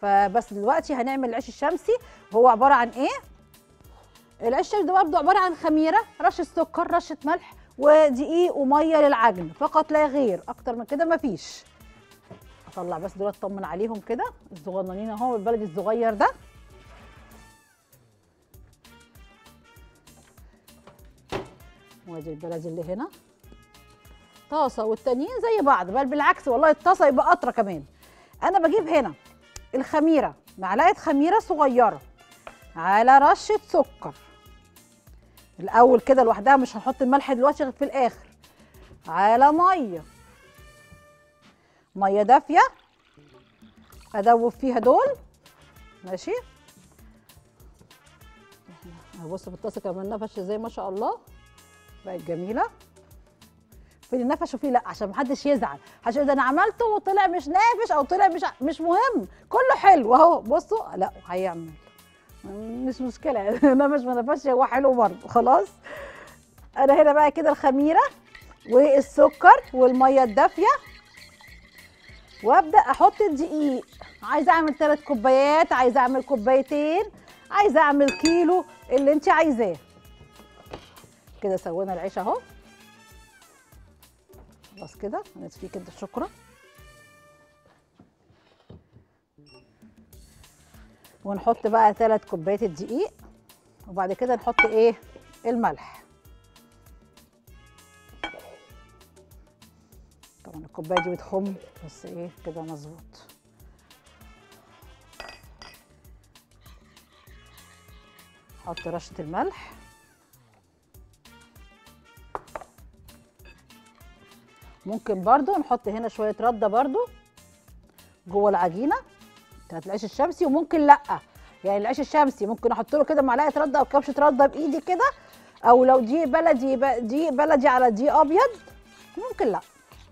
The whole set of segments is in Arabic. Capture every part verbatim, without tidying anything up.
فبس دلوقتي هنعمل العيش الشمسي. هو عباره عن ايه؟ العيش الشمسي ده برضه عباره عن خميره، رشه سكر، رشه ملح، ودقيق وميه للعجن فقط لا غير، اكتر من كده مفيش. اطلع بس دول اطمن عليهم كده، الصغننين اهو، البلدي الصغير ده. وادي البلدي اللي هنا طاسه، والتانيين زي بعض، بل بالعكس والله الطاسه يبقى قطره كمان. انا بجيب هنا الخميره، معلقه خميره صغيره على رشه سكر الاول كده لوحدها، مش هنحط الملح دلوقتي غير في الاخر، على ميه ميه دافيه ادوب فيها دول. ماشي، بصوا في الطاسه كمان نفش ازاي ما شاء الله، بقت جميله. في اللي نفش وفي لا، عشان محدش يزعل، محدش يقول ده انا عملته وطلع مش نافش او طلع مش مش مهم، كله حلو اهو. بصوا لا هيعمل مش مشكله نفش ما نفش هو حلو برضه خلاص. انا هنا بقى كده الخميره والسكر والميه الدافيه، وابدا احط الدقيق. عايزه اعمل ثلاث كوبايات، عايزه اعمل كوبايتين، عايزه اعمل كيلو، اللي انت عايزاه. كده سوينا العيش اهو خلاص كده، هنطفيه كده شكرا. ونحط بقى ثلاث كوبايات الدقيق، وبعد كده نحط ايه؟ الملح. طبعا الكوبايه دي بتخم بس ايه كده مظبوط. نحط رشه الملح، ممكن برضو نحط هنا شويه رده برضو جوه العجينه بتاعت العيش الشمسي، وممكن لا، يعني العيش الشمسي ممكن احط له كده معلقه رده او كبشه رده بايدي كده، او لو دي بلدي دي بلدي على دي ابيض ممكن لا.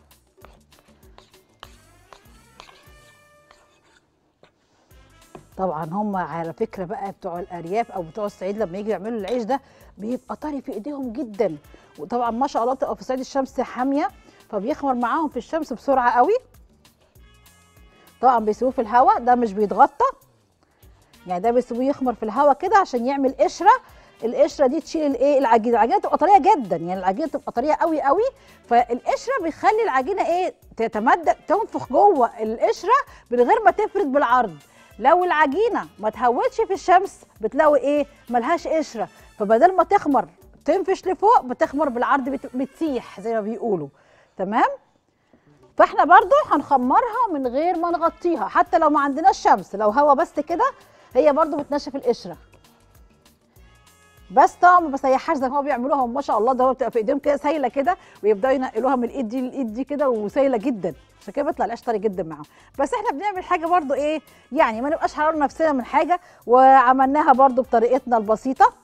طبعا هم على فكره بقى بتوع الارياف او بتوع الصعيد لما يجوا يعملوا العيش ده بيبقى طري في ايديهم جدا، وطبعا ما شاء الله بتبقى في صعيد الشمس حاميه فبيخمر معاهم في الشمس بسرعه قوي. طبعا بيسيبوه في الهواء، ده مش بيتغطى، يعني ده بيسيبوه يخمر في الهواء كده عشان يعمل قشره. القشره دي تشيل الايه؟ العجينه. العجينه تبقى طريه جدا، يعني العجينه تبقى طريه قوي قوي، فالقشره بيخلي العجينه ايه؟ تتمدد، تنفخ جوه القشره من غير ما تفرد بالعرض. لو العجينه ما تهوتش في الشمس بتلاقوا ايه؟ ملهاش قشره، فبدل ما تخمر تنفش لفوق بتخمر بالعرض، بت- بتسيح زي ما بيقولوا. تمام؟ فاحنا برضو هنخمرها من غير ما نغطيها، حتى لو ما عندناش شمس، لو هوا بس كده هي برضو بتنشف القشره. بس طبعا ما بسيحهاش زي ما هو بيعملوها ما شاء الله، ده هو بتبقى في ايديهم كده سايله كده، ويبداوا ينقلوها من الايد دي للايد دي كده وسايله جدا، عشان كده بيطلع العيش طري جدا معاهم. بس احنا بنعمل حاجه برضو ايه، يعني ما نبقاش حررنا نفسنا من حاجه، وعملناها برضو بطريقتنا البسيطه.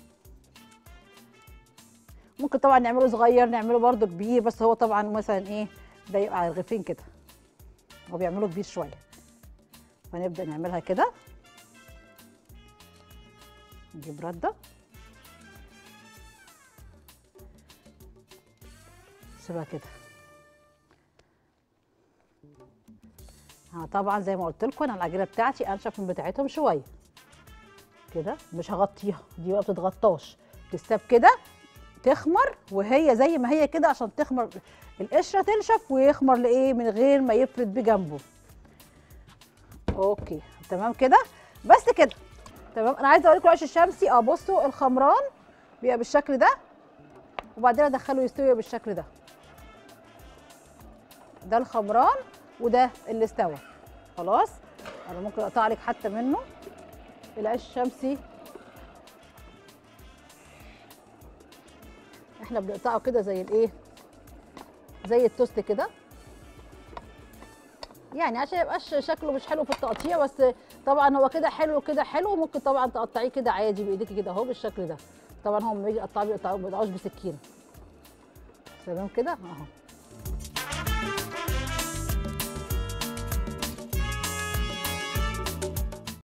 ممكن طبعا نعمله صغير، نعمله برضو كبير، بس هو طبعا مثلا ايه ده يبقى على رغيفين كده، هو بيعمله كبير شويه. فنبدا نعملها كده، نجيب رده سيبها كده. ها طبعا زي ما قلت لكم انا العجينه بتاعتي انشف من بتاعتهم شويه كده، مش هغطيها، دي بقى بتتغطاش، تستاب كده تخمر وهي زي ما هي كده، عشان تخمر القشره تنشف ويخمر لايه من غير ما يفرد بجنبه. اوكي تمام كده، بس كده تمام. انا عايزه اوريكم العيش الشمسي. اه بصوا الخمران بيبقى بالشكل ده، وبعدين ادخله يستوي بالشكل ده. ده الخمران وده اللي استوى خلاص. انا ممكن اقطع لك حتى منه العيش الشمسي، احنا بنقطعه كده زي الايه، زي التوست كده، يعني عشان يبقاش شكله مش حلو في التقطيع، بس طبعا هو كده حلو كده حلو. ممكن طبعا تقطعيه كده عادي بايديكي كده اهو بالشكل ده. طبعا هم لما يجي يقطعوه ما بيقطعوش بسكينه. تمام كده اهو.